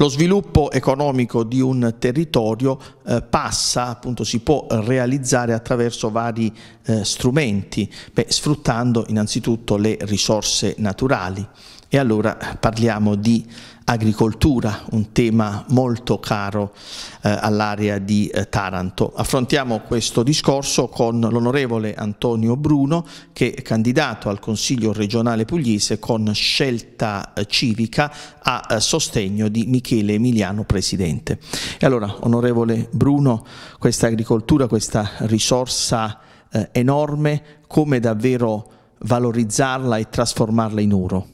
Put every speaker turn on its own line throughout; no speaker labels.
Lo sviluppo economico di un territorio passa, appunto, si può realizzare attraverso vari strumenti, sfruttando innanzitutto le risorse naturali. E allora parliamo di agricoltura, un tema molto caro all'area di Taranto. Affrontiamo questo discorso con l'onorevole Antonio Bruno, che è candidato al Consiglio regionale pugliese con Scelta Civica a sostegno di Michele Emiliano, presidente. E allora, onorevole Bruno, questa agricoltura, questa risorsa enorme, come davvero valorizzarla e trasformarla in oro?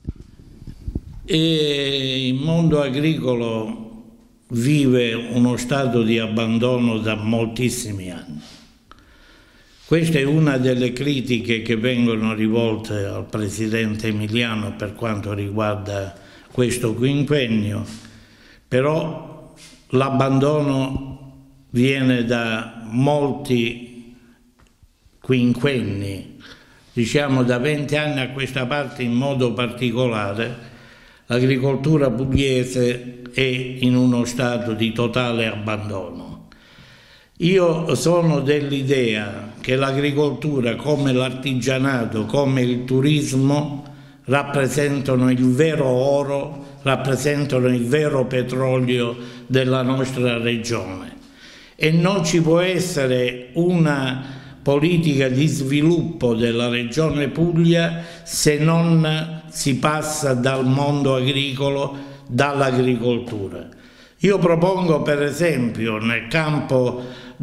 E il mondo agricolo vive uno stato di abbandono da moltissimi anni. Questa è una delle critiche che vengono rivolte al presidente Emiliano per quanto riguarda questo quinquennio, però l'abbandono viene da molti quinquenni, diciamo da 20 anni a questa parte in modo particolare. L'agricoltura pugliese è in uno stato di totale abbandono. Io sono dell'idea che l'agricoltura, come l'artigianato, come il turismo, rappresentano il vero oro, rappresentano il vero petrolio della nostra regione. E non ci può essere una politica di sviluppo della regione Puglia se non si passa dal mondo agricolo, dall'agricoltura. Io propongo per esempio nel campo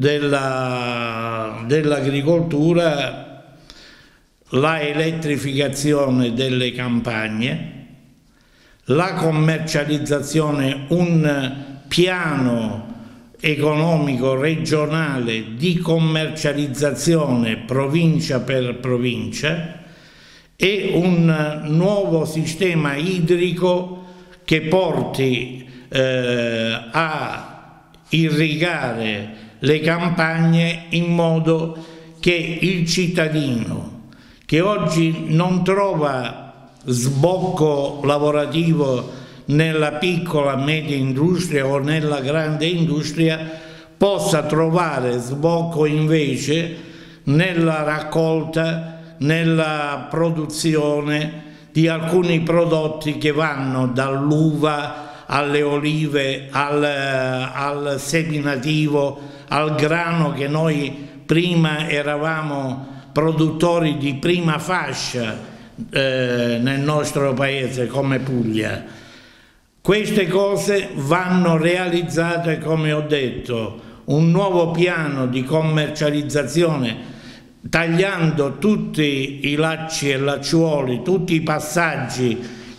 dell'agricoltura la elettrificazione delle campagne, la commercializzazione, un piano economico regionale di commercializzazione provincia per provincia e un nuovo sistema idrico che porti a irrigare le campagne in modo che il cittadino che oggi non trova sbocco lavorativo nella piccola media industria o nella grande industria possa trovare sbocco invece nella raccolta, nella produzione di alcuni prodotti che vanno dall'uva alle olive, al seminativo, al grano, che noi prima eravamo produttori di prima fascia nel nostro paese come Puglia. Queste cose vanno realizzate, come ho detto, un nuovo piano di commercializzazione, tagliando tutti i lacci e lacciuoli, tutti i passaggi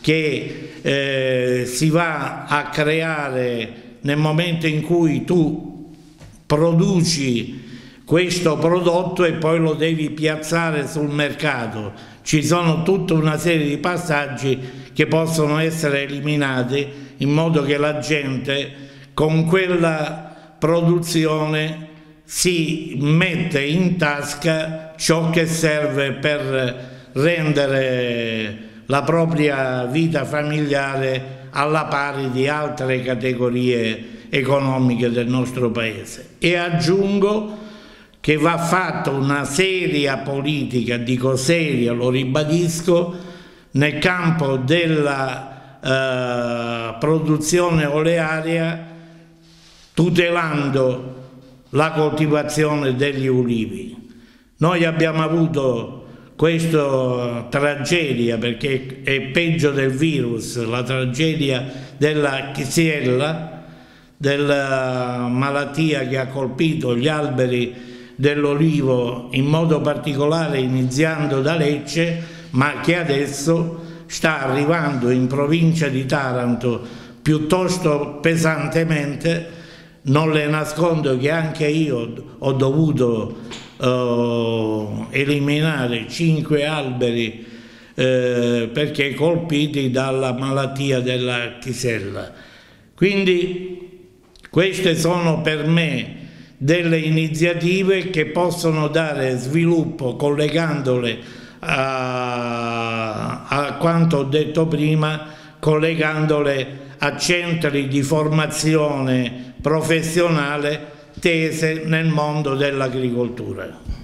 che si va a creare nel momento in cui tu produci questo prodotto e poi lo devi piazzare sul mercato. Ci sono tutta una serie di passaggi che possono essere eliminati in modo che la gente con quella produzione si mette in tasca ciò che serve per rendere la propria vita familiare alla pari di altre categorie economiche del nostro paese. E aggiungo che va fatta una seria politica, dico seria, lo ribadisco, nel campo della produzione olearia, tutelando la coltivazione degli ulivi. Noi abbiamo avuto questa tragedia, perché è peggio del virus, la tragedia della Chiesella, della malattia che ha colpito gli alberi dell'olivo, in modo particolare iniziando da Lecce, ma che adesso sta arrivando in provincia di Taranto piuttosto pesantemente. Non le nascondo che anche io ho dovuto eliminare 5 alberi perché colpiti dalla malattia della Chiesella. Quindi queste sono per me delle iniziative che possono dare sviluppo, collegandole a quanto ho detto prima, collegandole a centri di formazione professionale tese nel mondo dell'agricoltura.